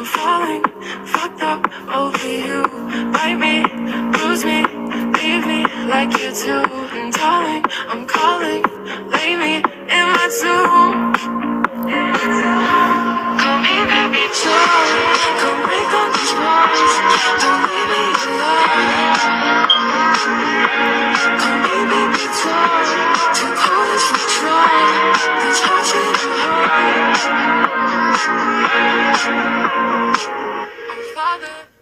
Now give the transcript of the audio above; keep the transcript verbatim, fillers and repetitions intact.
I'm falling, fucked up over you. Bite me, bruise me, leave me like you do. And darling, I'm calling, lay me in my tomb. Come here, baby, talk. Come break on these walls. Don't leave me alone. Come here, baby, talk. To pull this control. This heart's getting hard. Oh, Father.